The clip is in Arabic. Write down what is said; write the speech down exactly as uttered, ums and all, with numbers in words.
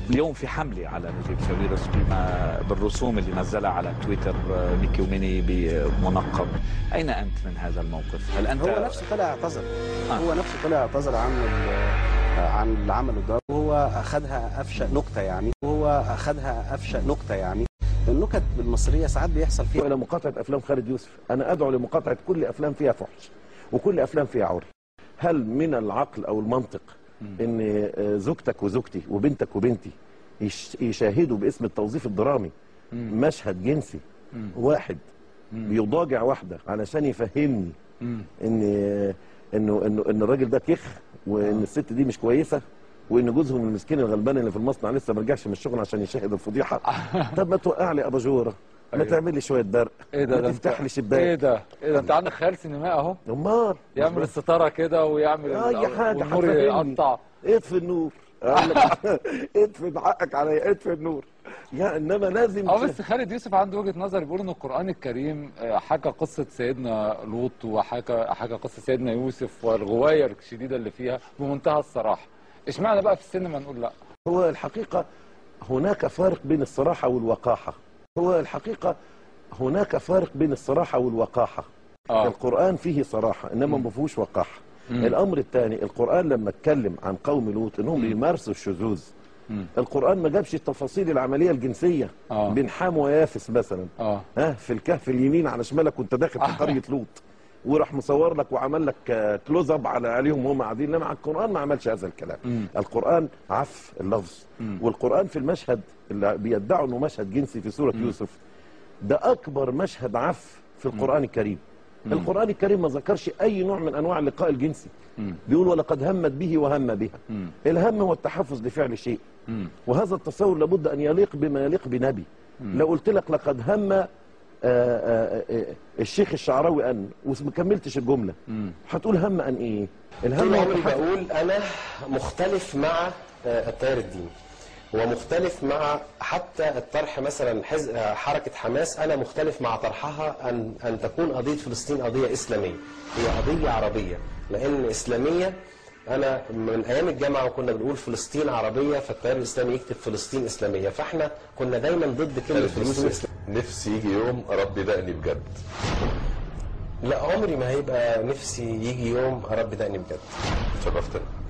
اليوم في حملة على نجيب ساويرس بما بالرسوم اللي نزلها على تويتر ميكي وميني بمنقب. أين أنت من هذا الموقف؟ هل أنت هو نفسه طلع اعتذر آه. هو نفسه طلع اعتذر عن عن اللي عمله ده، وهو أخدها أفشأ نكتة يعني وهو أخدها أفشأ نكتة يعني النكت المصرية ساعات بيحصل فيها. إلى مقاطعة أفلام خالد يوسف، أنا أدعو لمقاطعة كل أفلام فيها فحش وكل أفلام فيها عري. هل من العقل أو المنطق ان زوجتك وزوجتي وبنتك وبنتي يشاهدوا باسم التوظيف الدرامي مشهد جنسي واحد بيضاجع واحده علشان يفهمني ان انه انه ان الراجل ده كخ وان الست دي مش كويسه وان جوزهم المسكين الغلبان اللي في المصنع لسه ما رجعش من الشغل عشان يشاهد الفضيحه؟ طب ما توقع لي اباجوره، ما تعمل لي شويه برق، ايه ده؟ ما تفتح لي شباك. ايه ده؟ ايه ده؟ انت عندك خيال سينمائي اهو. امال يعمل الستاره كده ويعمل اي حاجه، النور يقطع. اطفي النور. اطفي بحقك عليا، اطفي النور. يا انما لازم اه بس خالد يوسف عنده وجهه نظر، بيقول ان القران الكريم حكى قصه سيدنا لوط وحكى حكى قصه سيدنا يوسف والغوايه الشديده اللي فيها بمنتهى الصراحه. اشمعنى بقى في السينما نقول لا؟ هو الحقيقه هناك فارق بين الصراحه والوقاحه. هو الحقيقه هناك فارق بين الصراحه والوقاحه. آه. القران فيه صراحه انما ما فيهوش وقاحه. مم. الامر الثاني، القران لما اتكلم عن قوم لوط انهم بيمارسوا الشذوذ، مم. القران ما جابش التفاصيل العمليه الجنسيه آه. بين حام ويافس مثلا. آه. ها في الكهف اليمين على شمالك وانت داخل في قريه لوط، وراح مصور لك وعمل لك كلوز اب على عليهم وهم قاعدين. انما القران ما عملش هذا الكلام. مم. القران عف اللفظ. مم. والقران في المشهد اللي بيدعوا انه مشهد جنسي في سوره مم. يوسف، ده اكبر مشهد عف في القران مم. الكريم. مم. القرآن الكريم ما ذكرش أي نوع من أنواع اللقاء الجنسي. مم. بيقول ولقد همت به وهم بها. مم. الهم هو التحفز لفعل شيء. مم. وهذا التصور لابد أن يليق بما يليق بنبي. مم. لو قلت لك لقد هم آآ آآ الشيخ الشعراوي أن وما كملتش الجملة، مم. هتقول هم أن إيه؟ الهم طول عمري بقول أنا مختلف مع التيار الديني ومختلف مع حتى الطرح مثلا حركة حماس. أنا مختلف مع طرحها أن أن تكون قضية فلسطين قضية إسلامية، هي قضية عربية، لأن إسلامية. أنا من أيام الجامعة وكنا بنقول فلسطين عربية فالتيار الإسلامي يكتب فلسطين إسلامية، فإحنا كنا دايما ضد كلمة فلسطين إسلامية. نفسي يجي يوم أربي دقني بجد. لا عمري ما هيبقى نفسي يجي يوم أربي دقني بجد. شرفتنا.